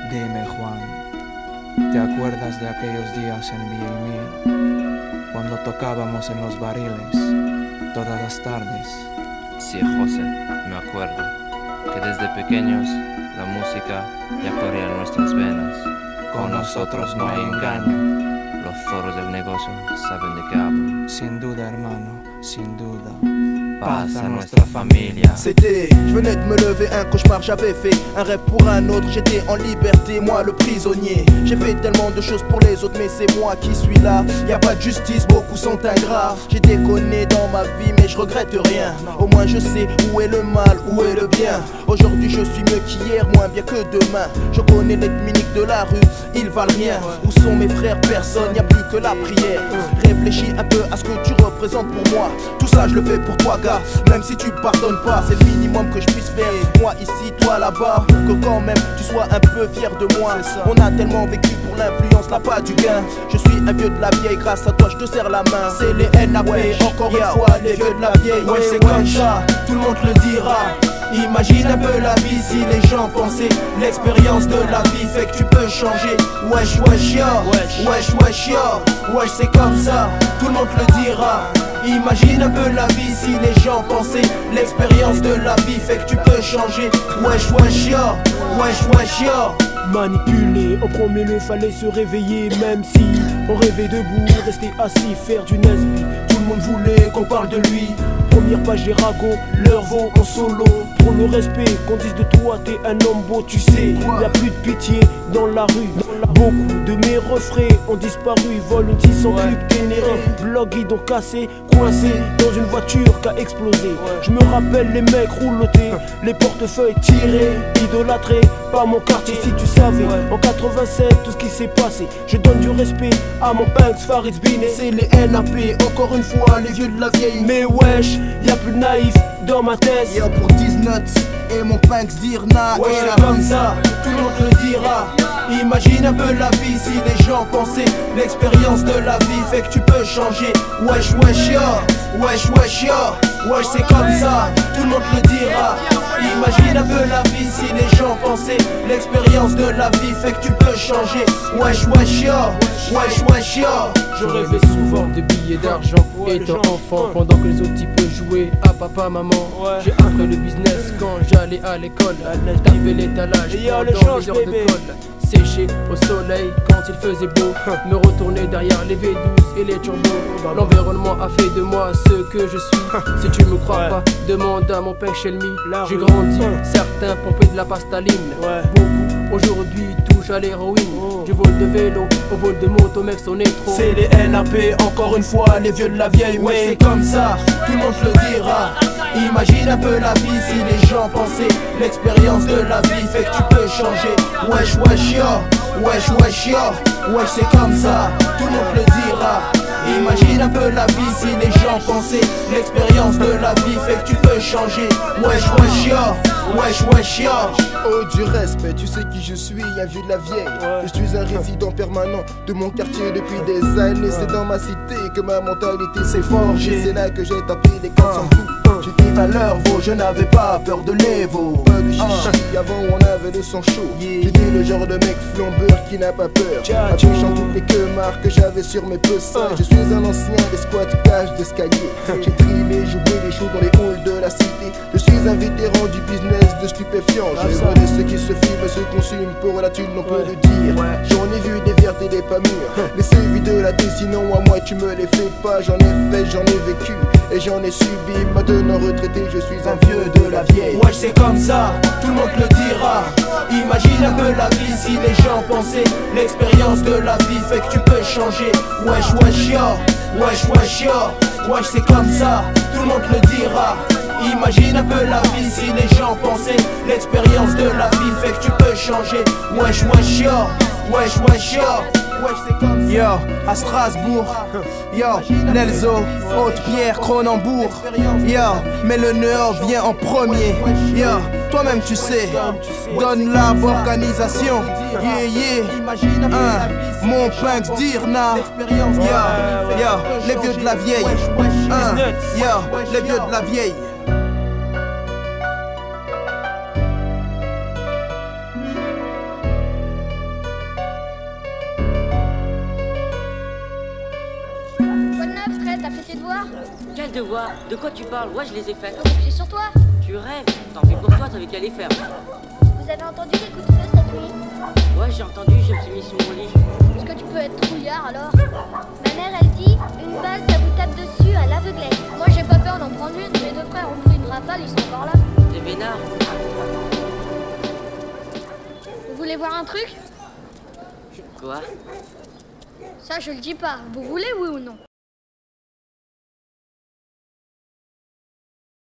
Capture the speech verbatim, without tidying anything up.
Dime, Juan, ¿te acuerdas de aquellos días en Villa y Mía, cuando tocábamos en los barriles todas las tardes? Sí, José, me acuerdo que desde pequeños la música ya corría en nuestras venas. Con nosotros no hay engaño. Los zorros del negocio saben de qué hablo. Sin duda, hermano, sin duda. Paz à notre famille. C'était, je venais de me lever, un cauchemar, j'avais fait un rêve pour un autre, j'étais en liberté, moi le prisonnier. J'ai fait tellement de choses pour les autres, mais c'est moi qui suis là. Y a pas de justice, beaucoup sont ingrats. J'ai déconné dans ma vie, mais je regrette rien. Au moins je sais où est le mal, où est le bien. Aujourd'hui je suis mieux qu'hier, moins bien que demain. Je connais les miniques de la rue, ils valent rien. Où sont mes frères? Personne, y a plus que la prière. Réfléchis un peu à ce que tu représentes pour moi. Tout ça je le fais pour toi, gars. Même si tu pardonnes pas, c'est le minimum que je puisse faire. Moi ici, toi là-bas, pour que quand même tu sois un peu fier de moi. On a tellement vécu pour l'influence, là pas du gain. Je suis un vieux de la vieille, grâce à toi je te serre la main. C'est les N A P, ouais, encore yeah, une fois les vieux de la vieille. Ouais, c'est comme ça, tout le monde le dira. Imagine un peu la vie si les gens pensaient. L'expérience de la vie fait que tu peux changer. Wesh wesh yo, wesh wesh yo, wesh c'est comme ça, tout le monde le dira. Imagine un peu la vie si les gens pensaient. L'expérience de la vie fait que tu peux changer. Wesh wesh yo, wesh wesh yo. Manipulé, en premier lieu fallait se réveiller. Même si on rêvait debout, rester assis, faire du Nesby. Tout le monde voulait qu'on parle de lui. Première page des ragots, leur vaut en solo. Pour le respect, qu'on dise de toi t'es un homme beau, tu sais. Y'a plus de pitié dans la rue. Beaucoup de mes refrains ont disparu. Volent une six cents cubes ténérés. Bloc guidon cassé, coincé dans une voiture qui a explosé. Je me rappelle les mecs roulotés, les portefeuilles tirés, idolâtrés par mon quartier. Si tu savais, en quatre-vingt-sept tout ce qui s'est passé. Je donne du respect à mon Punks, Farid Bine. C'est les N A P, encore une fois les vieux de la vieille. Mais wesh, y'a plus de naïf dans ma tête. Yo pour dix nuts et mon Punks Dirna. Ouais, c'est comme ça, tout le monde le dira. Imagine un peu la vie si les gens pensaient. L'expérience de la vie fait que tu peux changer. Wesh wesh yo, wesh wesh yo, wesh c'est comme ça, tout le monde le dira. Imagine un peu la vie si les gens pensaient. L'expérience de la vie fait que tu peux changer. Wesh wesh yo, wesh wesh yo. Je rêvais souvent de billets d'argent étant enfant, pendant que les autres types jouaient à papa maman. J'ai appris le business quand j'allais à l'école. Taper l'étalage pendant les heures de colle. Sécher au soleil quand il faisait beau. Me retourner derrière les V douze et les turbos. L'environnement a fait de moi ce que je suis. Si tu me crois pas, demande à mon père Shelmy. J'ai grandi, certains pompaient de la pastaline. Beaucoup aujourd'hui touchent à l'héroïne. Je vole de vélo, au vol de moto, mec son est trop. C'est les N A P, encore une fois les vieux de la vieille. Ouais, c'est comme ça, tout le monde le dira. Imagine un peu la vie si les gens pensaient. L'expérience de la vie fait que tu peux changer. Wesh wesh yo, wesh wesh yo, wesh c'est comme ça, tout le monde le dira. Imagine un peu la vie si les gens pensaient. L'expérience de la vie fait que tu peux changer. Wesh wesh yo, wesh wesh yo. Oh du respect, tu sais qui je suis, un vieux de la vieille. Je suis un résident permanent de mon quartier depuis des années. C'est dans ma cité que ma mentalité s'est forgée. C'est là que j'ai tapé des quatre cents coups. J'étais à l'Eurvo, je n'avais pas peur de l'Evo. Pas de chichi, avant on avait le sang chaud. J'étais le genre de mec flambeur qui n'a pas peur. Affichant toutes les queumards que j'avais sur mes peçons. Je suis un ancien des squats cages d'escalier. J'ai trimé, joué les shows dans les halls de la cité. Je suis un vétéran du business de stupéfiants. J'ai volé ceux qui se filment, se consument pour la thune, on peut le dire. J'en ai vu des vertes et des pas mûres. Laissez vider la tête, sinon à moi tu me les fais pas. J'en ai fait, j'en ai vécu et j'en ai subi. Maintenant retraité, je suis un vieux de la vieille. Wesh c'est comme ça, tout le monde le dira. Imagine un peu la vie si les gens pensaient. L'expérience de la vie fait que tu peux changer. Wesh wesh yo, wesh wesh yo, wesh c'est comme ça, tout le monde le dira. Imagine un peu la vie si les gens pensaient. L'expérience de la vie fait que tu peux changer. Wesh wesh yo, wesh wesh yo, wesh c'est comme ça. Yo, à Strasbourg, yo, l'Elzo, Haute-Pierre, Cronenbourg. Yo, mais le Nord vient en premier. Yo, toi-même tu sais, donne la organisation. Yeah yeah, un, mon Punks Dirna. Yo, yo, les vieux de la vieille. Un, yo, les vieux de la vieille. te vois. De quoi tu parles? Ouais, je les ai faites. J'ai sur toi. Tu rêves. Tant pis pour toi, t'avais qu'à les faire. Vous avez entendu les coups de feu cette nuit? Ouais, j'ai entendu, je me suis mis sous mon lit. Est-ce que tu peux être trouillard alors? Ma mère, elle dit, une balle, ça vous tape dessus à l'aveuglette. Moi, j'ai pas peur d'en prendre une. Mes deux frères ont pris une rafale, ils sont encore là. T'es vénard. Vous voulez voir un truc? Quoi? Ça, je le dis pas. Vous voulez, oui ou non?